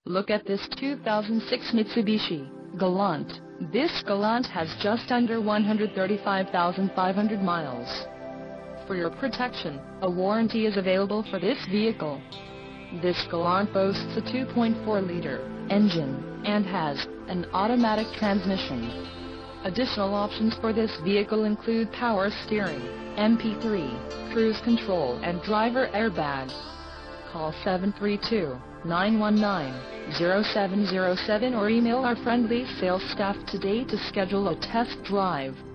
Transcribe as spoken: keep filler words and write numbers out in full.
Look at this two thousand six Mitsubishi Galant. This Galant has just under one hundred thirty-five thousand five hundred miles. For your protection, a warranty is available for this vehicle. This Galant boasts a two point four liter engine and has an automatic transmission. Additional options for this vehicle include power steering, M P three, cruise control and driver airbag. Call seven three two, nine one nine, zero seven zero seven or email our friendly sales staff today to schedule a test drive.